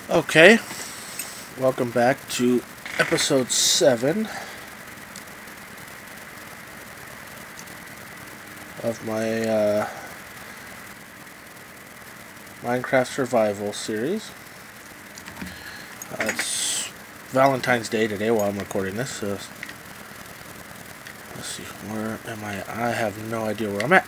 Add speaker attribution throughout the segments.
Speaker 1: Okay, welcome back to episode 7 of my Minecraft survival series. It's Valentine's Day today while I'm recording this, so let's see, where am I? I have no idea where I'm at.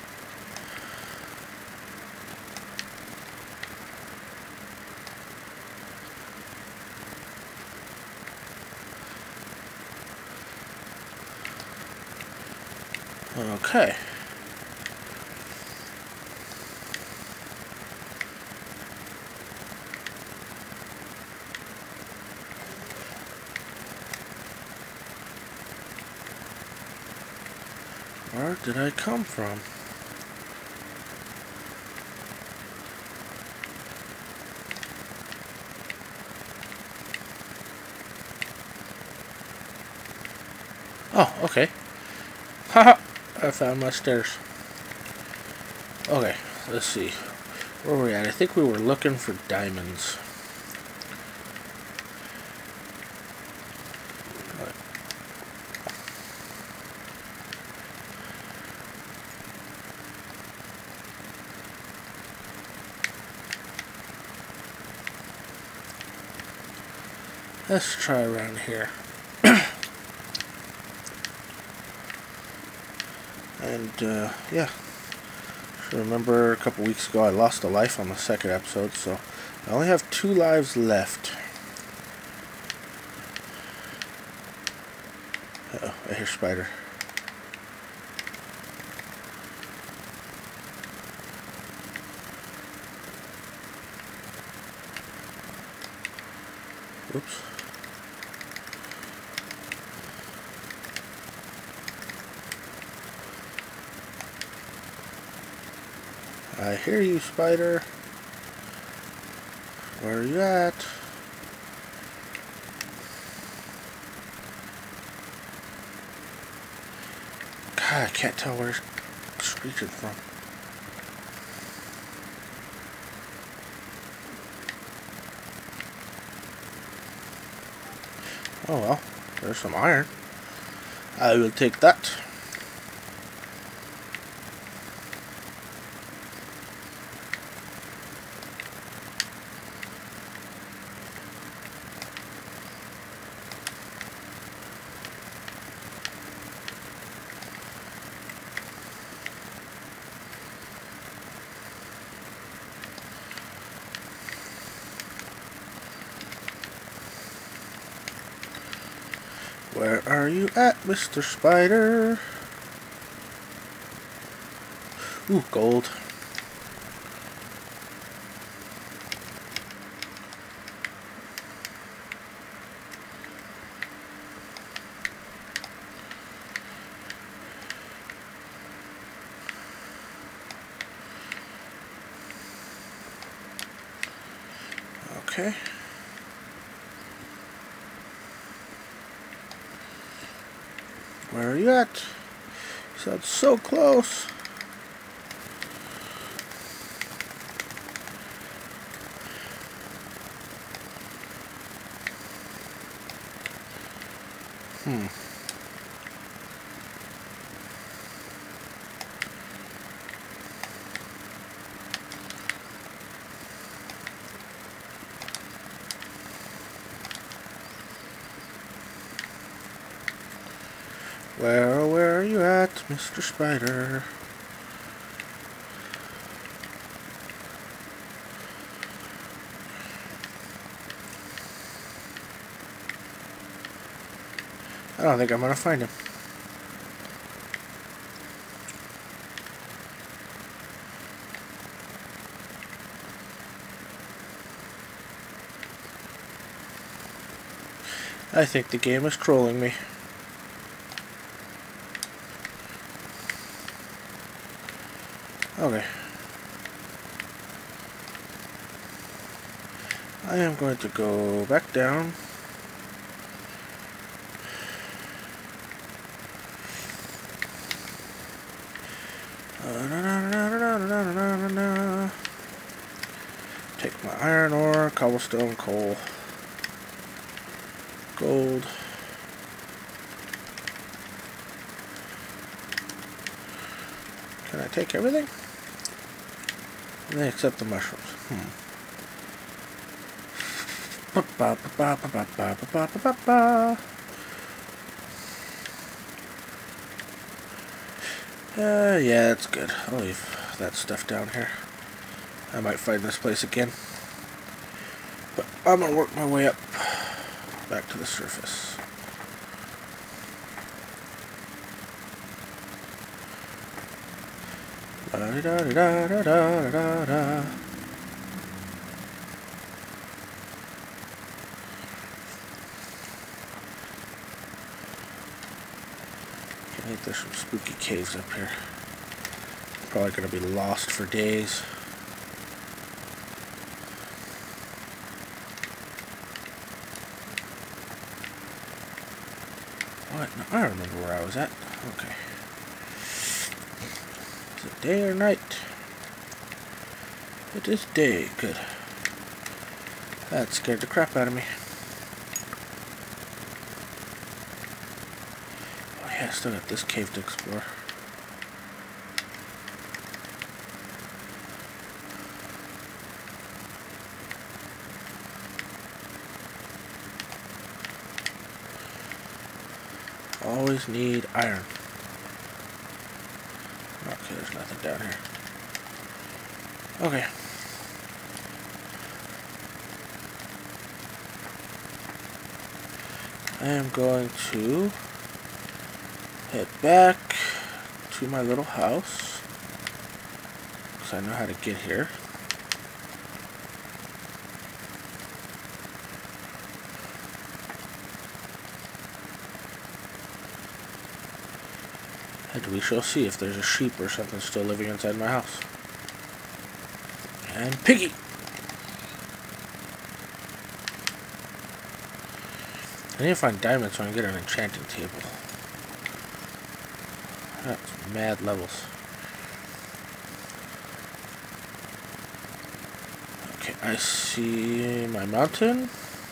Speaker 1: Okay. Where did I come from? Oh, okay. Haha, I found my stairs. Okay, let's see. Where were we at? I think we were looking for diamonds. Let's try around here. And, yeah. Remember a couple weeks ago I lost a life on the second episode, so I only have 2 lives left. Uh-oh, I hear spider. Whoops. I hear you, spider. Where are you at? God, I can't tell where it's screeching from. Oh well, there's some iron. I will take that. Where are you at, Mr. Spider? Ooh, gold. Okay. Where are you at? You sound so close. Where are you at, Mr. Spider? I don't think I'm gonna find him. I think the game is trolling me. Okay. I am going to go back down. take my iron ore, cobblestone, coal, gold. Can I take everything? Except the mushrooms. Yeah, that's good. I'll leave that stuff down here. I might find this place again. But I'm gonna work my way up back to the surface. La-di-da-di-da-da-da-da-da. I think there's some spooky caves up here. Probably gonna be lost for days. What? No, I remember where I was at. Okay. Is it day or night? It is day. Good. That scared the crap out of me. Oh yeah, I still got this cave to explore. Always need iron. Okay, there's nothing down here. Okay. I am going to head back to my little house, because I know how to get here. And we shall see if there's a sheep or something still living inside my house. And piggy! I need to find diamonds so I can get an enchanting table. That's mad levels. Okay, I see my mountain.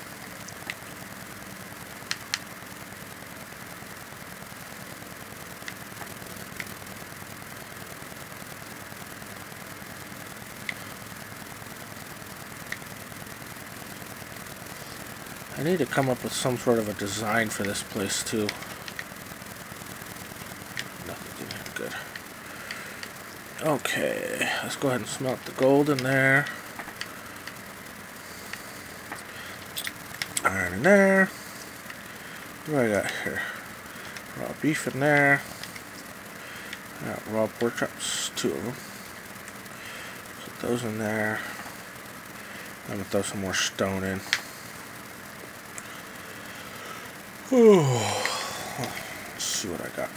Speaker 1: I need to come up with some sort of a design for this place too. Nothing good. Okay, let's go ahead and smelt the gold in there. Iron in there. What do I got here? Raw beef in there. I got raw pork chops, 2 of them. Put those in there. I'm gonna throw some more stone in. Let's see what I got.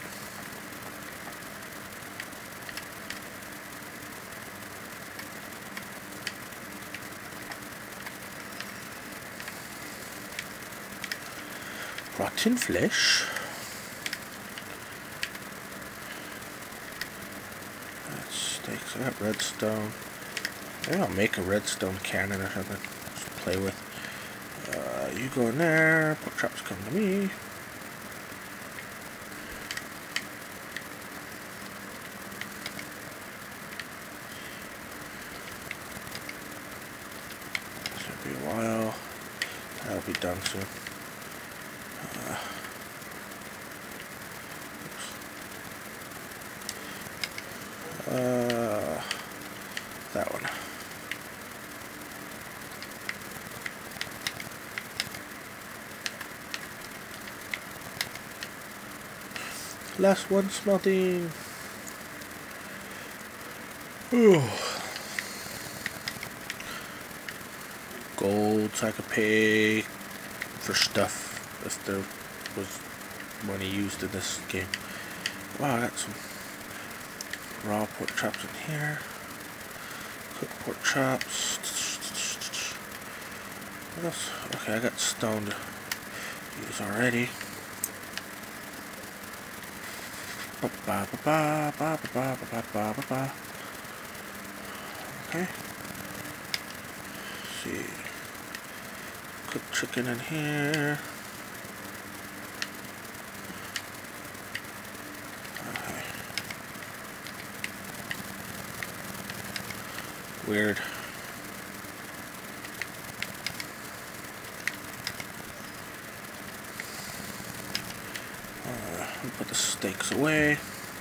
Speaker 1: Rotten flesh. That's steaks. I got redstone. Maybe I'll make a redstone cannon or something. Just play with. You go in there. Pork chops come to me. This will be a while. That'll be done soon. That one. Last one smelting. Ooh. Gold, so I could pay for stuff if there was money used in this game. Wow, I got some raw pork chops in here. Cooked pork chops. What else? Okay, I got stone to use already. Okay. see. Cook chicken in here. Okay. Weird. Put the steaks away.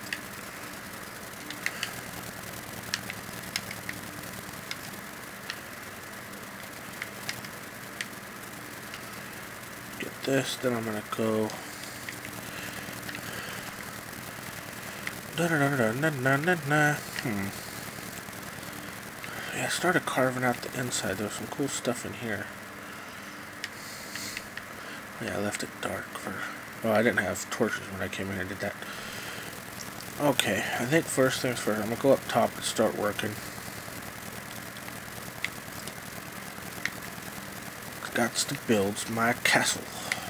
Speaker 1: Get this, then I'm gonna go. Yeah, I started carving out the inside. There was some cool stuff in here. Yeah, I left it dark for... Oh, I didn't have torches when I came in and did that. Okay, I think first things first, I'm gonna go up top and start working. Got to build my castle.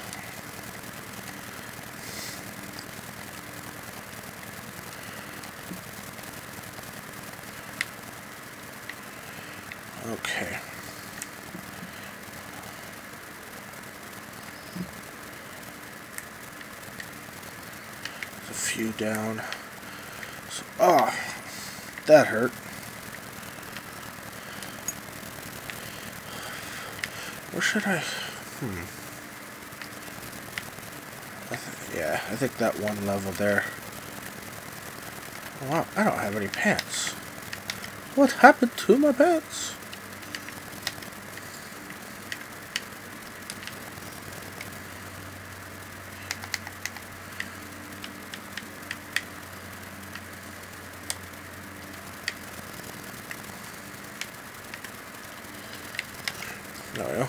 Speaker 1: Okay. There's a few down. So, oh, that hurt. Where should I? Yeah, I think that one level there. Wow, I don't have any pants. What happened to my pants? There we go.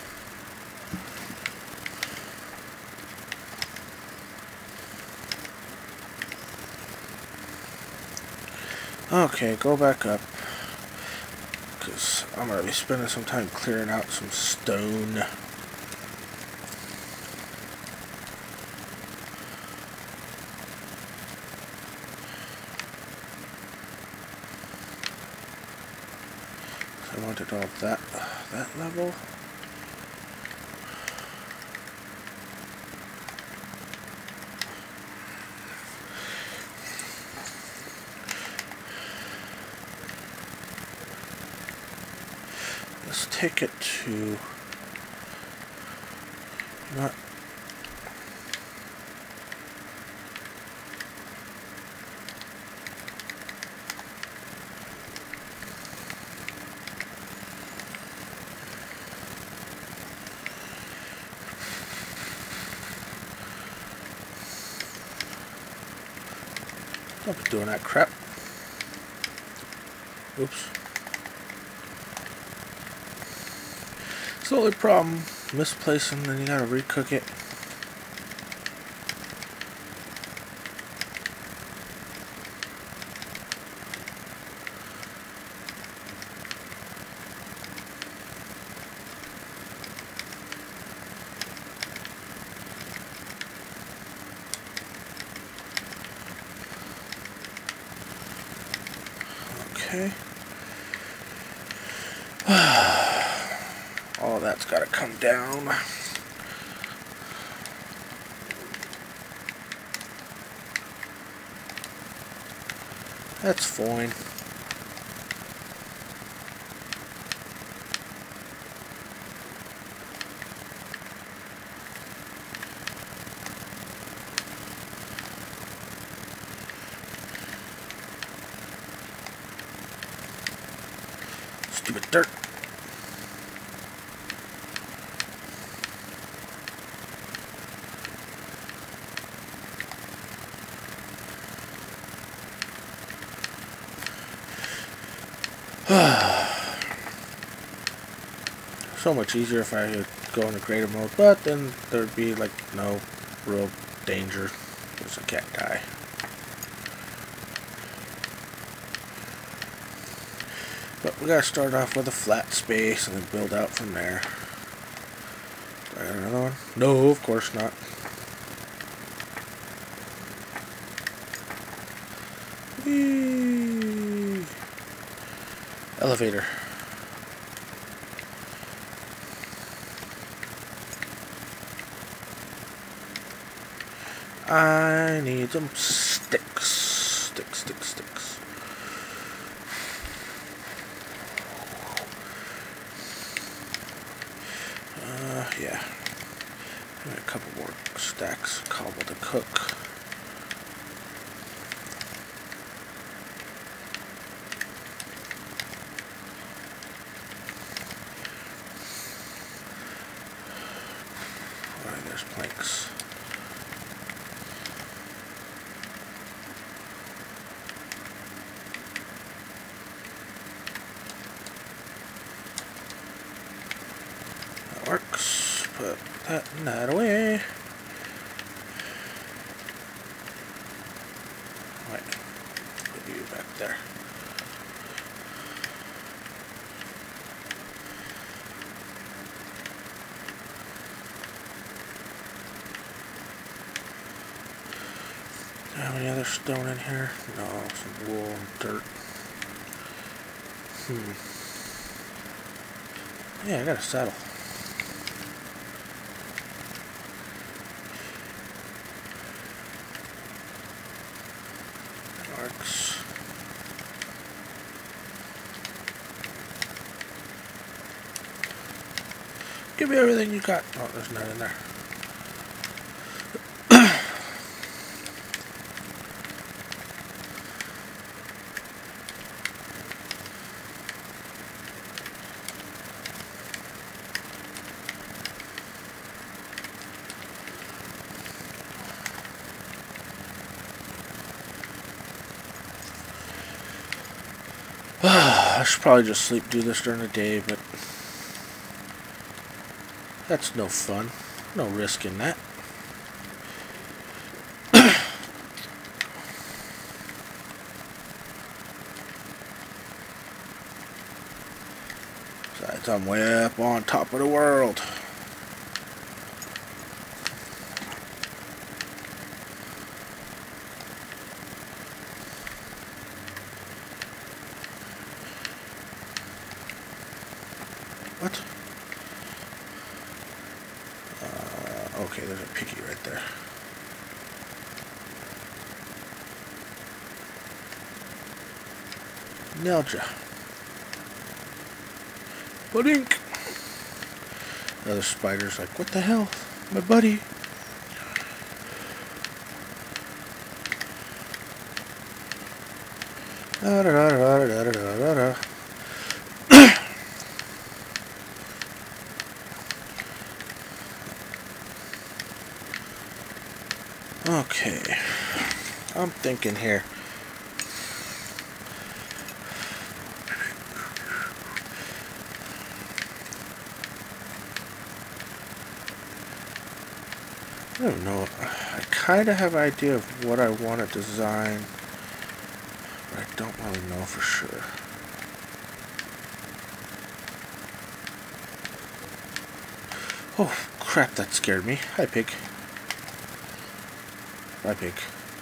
Speaker 1: Okay, go back up. Because I'm going to be spending some time clearing out some stone. I wanted all that level. Let's take it to not. Don't be doing that crap. Oops. It's the only problem. Misplacing, then you gotta recook it. Okay. All that's got to come down. That's fine. Stupid dirt. So much easier if I could go into creative mode, but then there'd be like no real danger. There's a cat die. But we gotta start off with a flat space and then build out from there. Do I got another one? No, of course not. Whee! Elevator. I need some sticks. Sticks. Yeah. A couple more stacks of cobble to cook. Alright, there's planks. That works. Put that away. Right. Put you back there. Do I have any other stone in here? No, some wool and dirt. Yeah, I got a saddle. That works. Give me everything you got. Oh, there's none in there. I should probably just do this during the day, but that's no fun. No risk in that. Besides, I'm way up on top of the world. What? Okay, there's a piggy right there. Nelja. Budink! Another spider's like, what the hell? My buddy. Da da da da da da da da. Okay, I'm thinking here. I don't know. I kind of have an idea of what I want to design, but I don't really know for sure. Oh, crap, that scared me. Hi, pig. Bye, pig.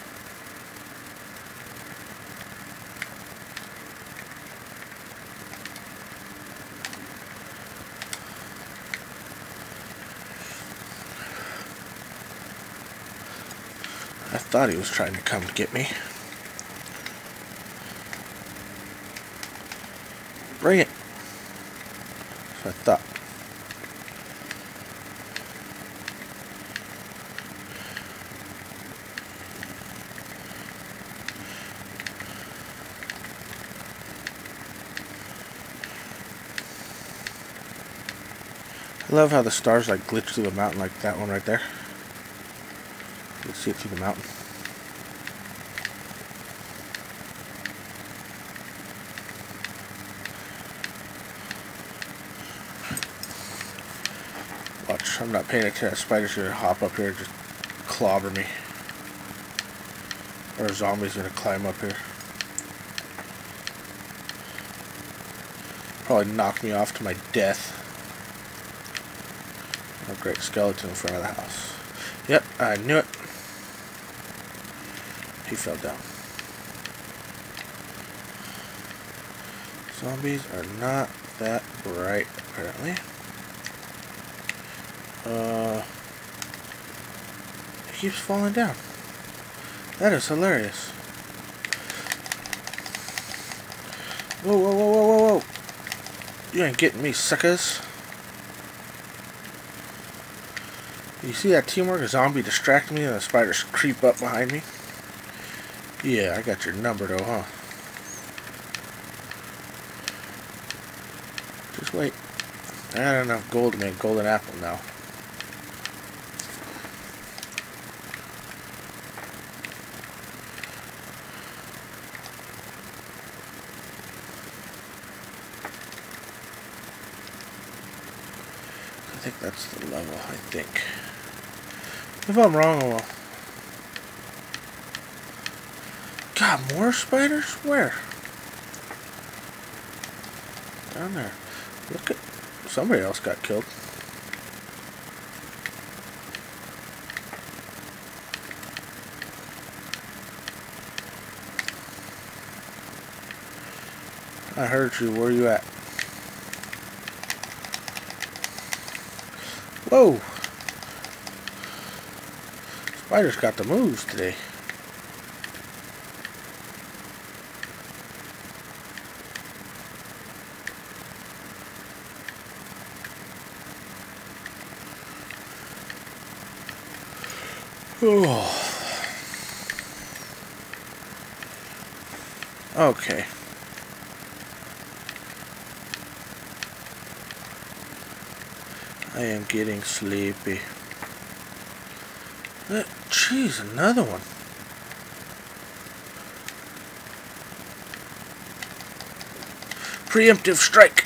Speaker 1: I thought he was trying to come get me. Bring it. That's what I thought. I love how the stars like glitch through the mountain, like that one right there. You can see it through the mountain. Watch, I'm not paying attention. Spider's gonna hop up here and just clobber me. Or a zombie's gonna climb up here. Probably knock me off to my death. Oh great, skeleton in front of the house. Yep, I knew it. He fell down. Zombies are not that bright, apparently. He keeps falling down. That is hilarious. Whoa, whoa, whoa, whoa, whoa, whoa. You ain't getting me, suckers. You see that teamwork? A zombie distracted me and the spiders creep up behind me. Yeah, I got your number though, huh? Just wait. I got enough gold to make golden apple now. I think that's the level, I think. If I'm wrong, well... God, more spiders? Where? Down there. Look at... Somebody else got killed. I heard you. Where are you at? Whoa! Spiders got the moves today. Oh. Okay. I am getting sleepy. Jeez, another one. Preemptive strike.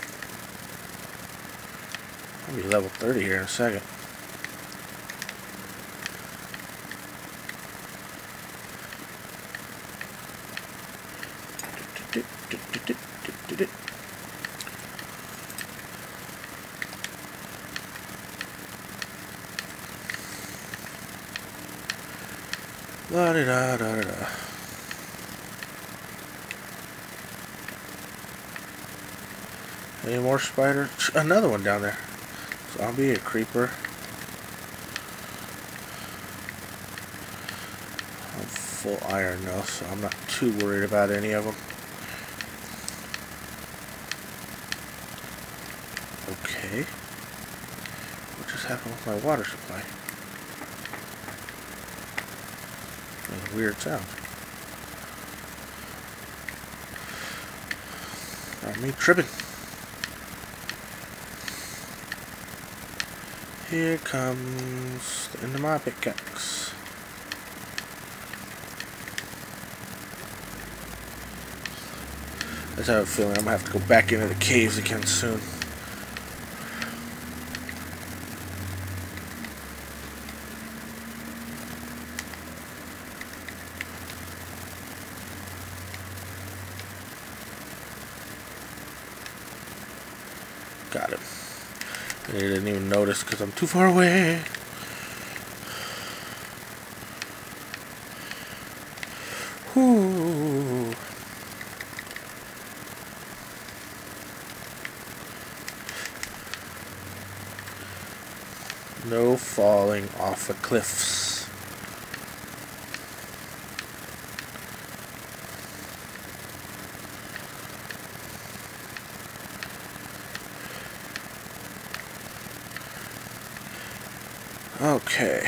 Speaker 1: I'll be level 30 here in a second. La da da da da. Any more spiders? Another one down there. Zombie, a creeper. I'm full iron though, so I'm not too worried about any of them. Okay. What just happened with my water supply? That's a weird sound. Got me tripping. Here comes the end of my pickaxe. I just have a feeling I'm gonna have to go back into the caves again soon. Got him. I didn't even notice because I'm too far away. Whoo. No falling off the cliffs. Okay.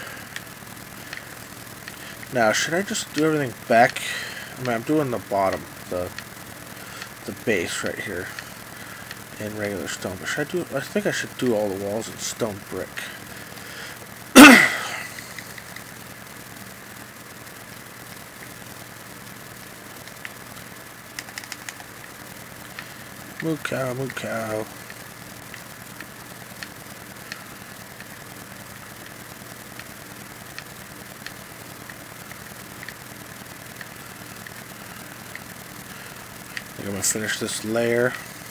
Speaker 1: Now, should I just do everything back? I mean, I'm doing the bottom, the base right here in regular stone. But should I do? I think I should do all the walls in stone brick. Moo cow, moo cow. I'm going to finish this layer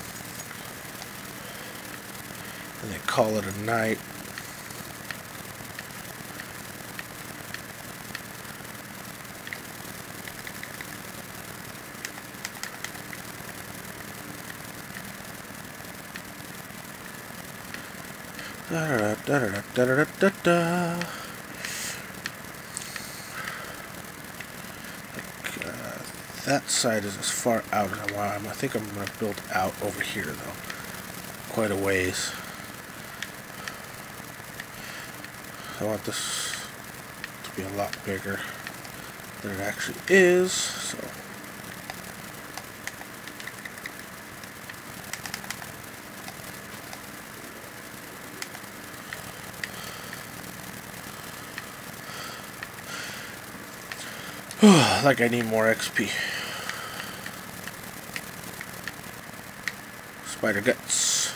Speaker 1: and then call it a night. Da da da da da da da da. that side is as far out as I want. I think I'm going to build out over here, though. Quite a ways. I want this to be a lot bigger than it actually is, so... like I need more XP. Spider guts.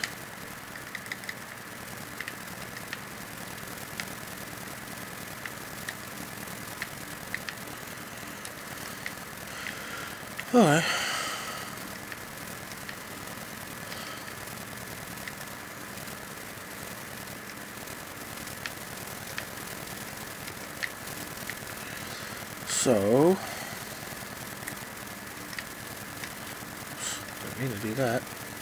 Speaker 1: Alright. So, don't mean to do that.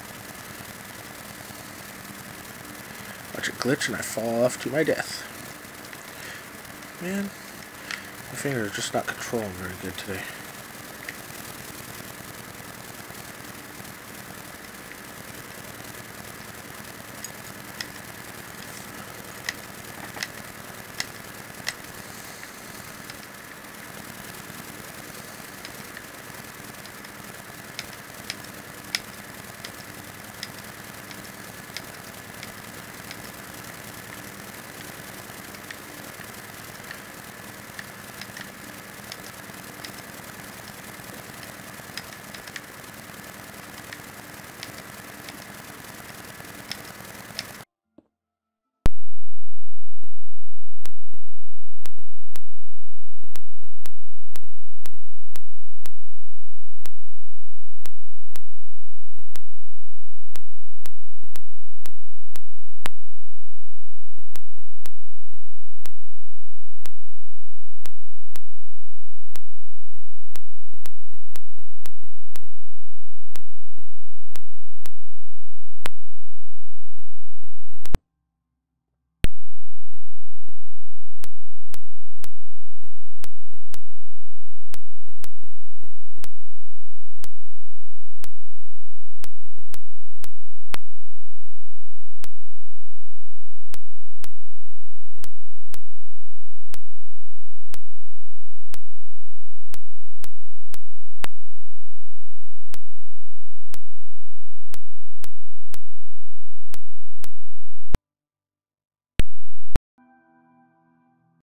Speaker 1: Watch it glitch and I fall off to my death. Man, my fingers are just not controlling very good today.